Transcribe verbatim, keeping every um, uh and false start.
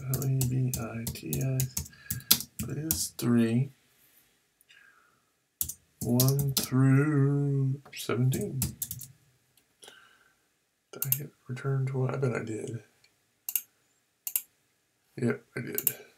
L E B I T S is three. one through seventeen. Did I hit return to what? I bet I did. Yep, I did.